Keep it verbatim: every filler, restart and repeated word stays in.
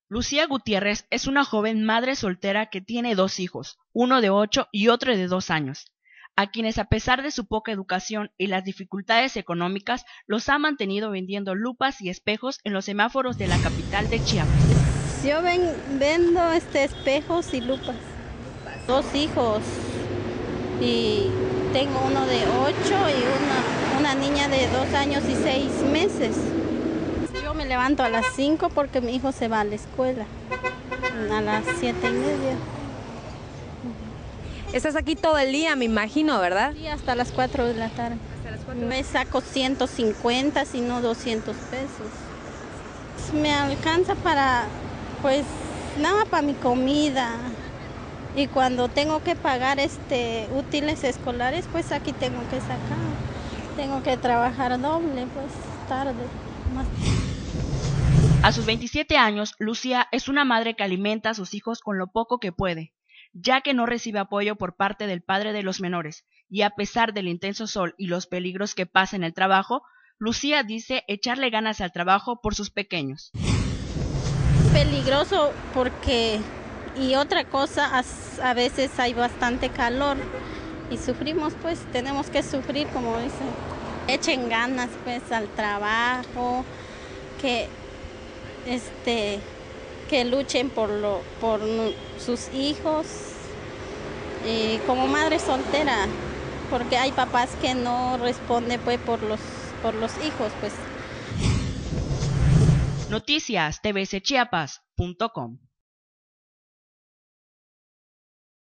Lucía Gutiérrez es una joven madre soltera que tiene dos hijos, uno de ocho y otro de dos años, a quienes a pesar de su poca educación y las dificultades económicas, los ha mantenido vendiendo lupas y espejos en los semáforos de la capital de Chiapas. Yo ven, vendo este espejos y lupas. Dos hijos y tengo uno de ocho y una, una niña de dos años y seis meses. Yo me levanto a las cinco porque mi hijo se va a la escuela, a las siete y media. Estás aquí todo el día, me imagino, ¿verdad? Sí, hasta las cuatro de la tarde. Hasta las cuatro. Me saco ciento cincuenta, si no doscientos pesos. Me alcanza para, pues, nada para mi comida. Y cuando tengo que pagar este útiles escolares, pues aquí tengo que sacar. Tengo que trabajar doble, pues, tarde. Más. A sus veintisiete años, Lucía es una madre que alimenta a sus hijos con lo poco que puede, ya que no recibe apoyo por parte del padre de los menores, y a pesar del intenso sol y los peligros que pasa en el trabajo, Lucía dice echarle ganas al trabajo por sus pequeños. Peligroso porque, y otra cosa, a veces hay bastante calor y sufrimos, pues tenemos que sufrir, como dicen. Echen ganas pues al trabajo, que este que luchen por lo por sus hijos, y como madre soltera, porque hay papás que no responden pues por los por los hijos, pues. Noticias T V C Chiapas punto com